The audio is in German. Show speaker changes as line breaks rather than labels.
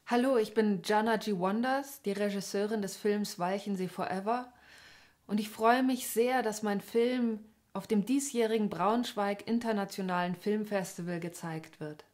Hallo, ich bin Jana G. Wonders, die Regisseurin des Films Weichen Sie Forever. Und ich freue mich sehr, dass mein Film auf dem diesjährigen Braunschweig Internationalen Filmfestival gezeigt wird.